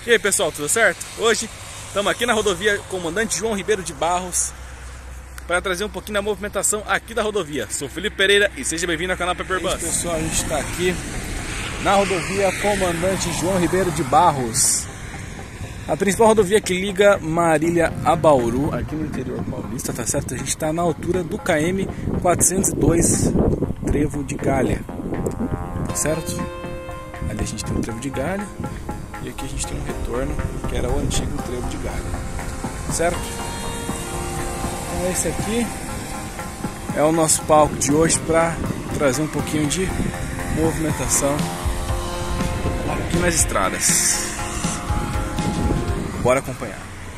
E aí pessoal, tudo certo? Hoje estamos aqui na rodovia Comandante João Ribeiro de Barros para trazer um pouquinho da movimentação aqui da rodovia. Sou Felipe Pereira e seja bem-vindo ao canal Pepper Bus. Pessoal, a gente está aqui na rodovia Comandante João Ribeiro de Barros, a principal rodovia que liga Marília a Bauru, aqui no interior paulista, tá certo? A gente está na altura do KM 402, Trevo de Galha, tá certo? Ali a gente tem o Trevo de Galha e aqui a gente tem um retorno, que era o antigo Trevo de Galha, certo? Então esse aqui é o nosso palco de hoje para trazer um pouquinho de movimentação aqui nas estradas. Bora acompanhar.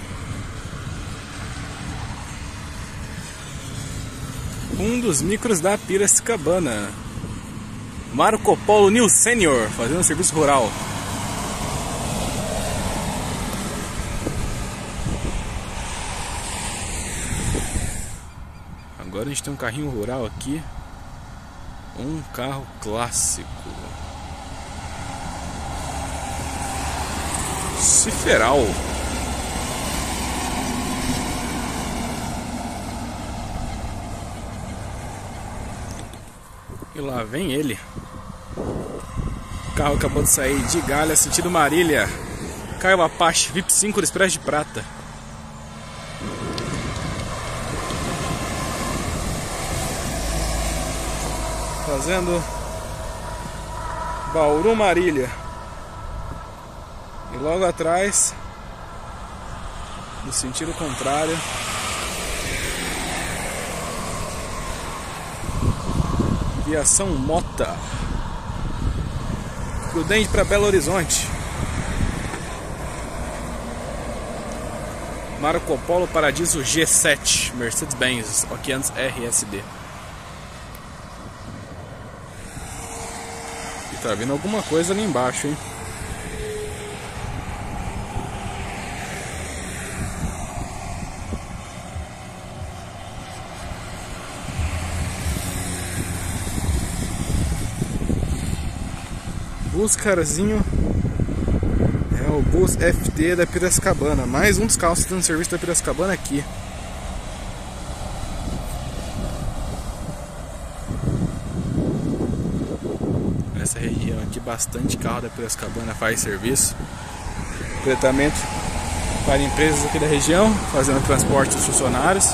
Um dos micros da Piracicabana, Marco Polo New Senior, fazendo serviço rural. Agora a gente tem um carrinho rural aqui, um carro clássico, Ciferal. E lá vem ele. O carro acabou de sair de Galha, sentido Marília. Caio Apache VIP 5 do Expresso de Prata. Fazendo Bauru Marília. E logo atrás, no sentido contrário, Viação Mota, Prudente para Belo Horizonte, Marco Polo Paradiso G7 Mercedes-Benz O500 RSD. E tá vindo alguma coisa ali embaixo, hein? Buscarzinho é o Bus FT da Piracicabana. Mais um dos carros fazendo serviço da Piracicabana aqui. Nessa região aqui, bastante carro da Piracicabana faz serviço. Diretamente para empresas aqui da região, fazendo transporte dos funcionários,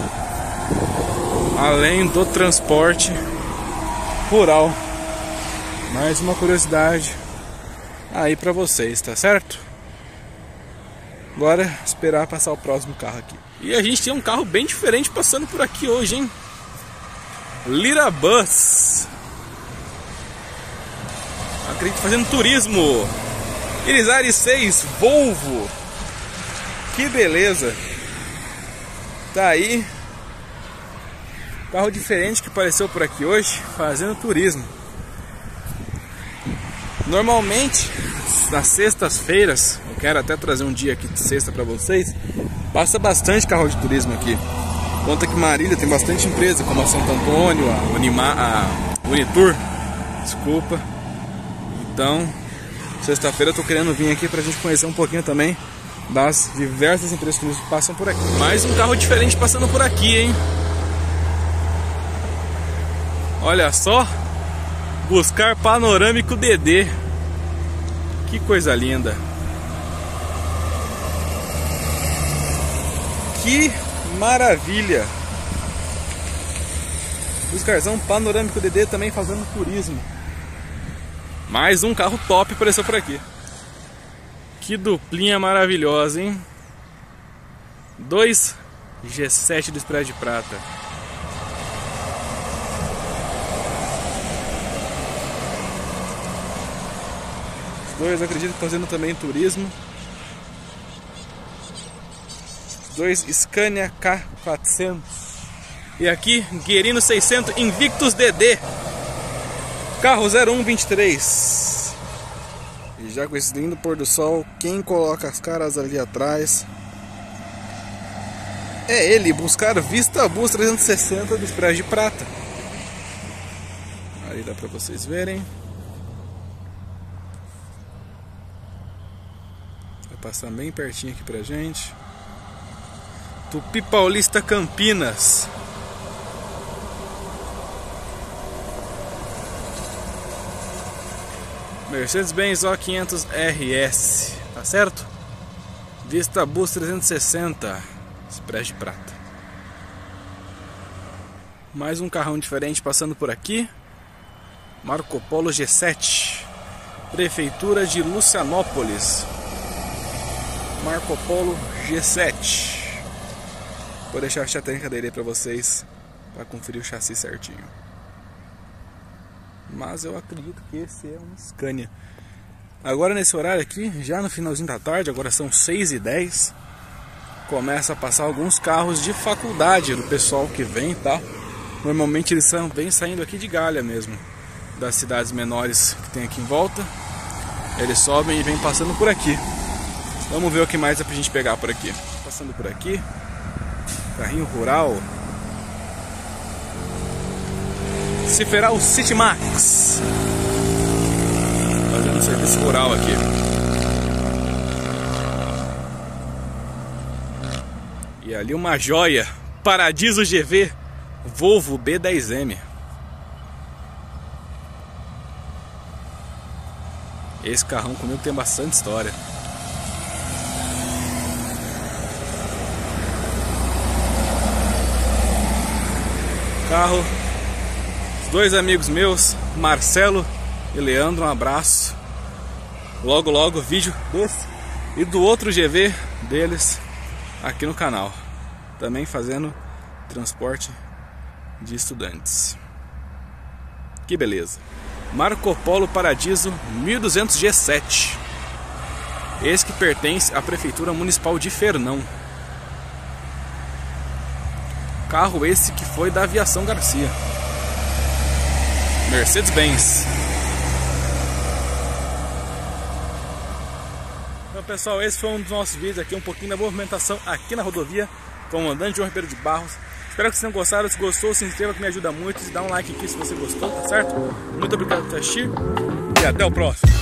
além do transporte rural. Mais uma curiosidade aí pra vocês, tá certo? Agora esperar passar o próximo carro aqui. E a gente tem um carro bem diferente passando por aqui hoje, hein? Lira Bus. Acredito fazendo turismo. Irizarry 6 Volvo. Que beleza. Tá aí. Carro diferente que apareceu por aqui hoje, fazendo turismo. Normalmente, nas sextas-feiras, eu quero até trazer um dia aqui de sexta para vocês, passa bastante carro de turismo aqui. Conta que Marília tem bastante empresa, como a Santo Antônio, a Unitur, desculpa. Então, sexta-feira eu tô querendo vir aqui pra gente conhecer um pouquinho também das diversas empresas que passam por aqui. Mais um carro diferente passando por aqui, hein? Olha só, Buscar Panorâmico DD. Que coisa linda. Que maravilha. Buscarzão Panorâmico DD também fazendo turismo. Mais um carro top apareceu por aqui. Que duplinha maravilhosa, hein? 2 G7 do Expresso de Prata. Dois, acredito, fazendo também turismo. Dois Scania K400. E aqui, Guerino 600 Invictus DD. Carro 0123. E já com esse lindo pôr do sol, quem coloca as caras ali atrás é ele, Buscar Vista Bus 360 do Expresso de Prata. Aí dá pra vocês verem. passar bem pertinho aqui pra gente. Tupi Paulista, Campinas. Mercedes-Benz O500 RS, tá certo? Vista Bus 360, Express de prata. Mais um carrão diferente passando por aqui. Marco Polo G7, Prefeitura de Lucianópolis. Marco Polo G7. Vou deixar a chateira dele aí pra vocês, para conferir o chassi certinho. Mas eu acredito que esse é um Scania. Agora nesse horário aqui, já no finalzinho da tarde, agora são 6h10, começa a passar alguns carros de faculdade do pessoal que vem, tá? Normalmente eles vêm saindo aqui de Galha mesmo, das cidades menores que tem aqui em volta. Eles sobem e vêm passando por aqui. Vamos ver o que mais é pra gente pegar por aqui. Passando por aqui, carrinho rural. Ciferal City Max, fazendo serviço rural aqui. E ali uma joia, Paradiso GV Volvo B10M. Esse carrão comigo tem bastante história. Carro, dois amigos meus, Marcelo e Leandro, um abraço. Logo logo vídeo desse e do outro GV deles aqui no canal, também fazendo transporte de estudantes. Que beleza. Marco Polo Paradiso 1200 G7, esse que pertence à Prefeitura Municipal de Fernão. Carro esse que foi da Aviação Garcia. Mercedes-Benz. Então pessoal, esse foi um dos nossos vídeos aqui, um pouquinho da movimentação aqui na rodovia Comandante João Ribeiro de Barros. Espero que vocês tenham gostado. Se gostou, se inscreva que me ajuda muito. Dá um like aqui se você gostou, tá certo? Muito obrigado por assistir e até o próximo.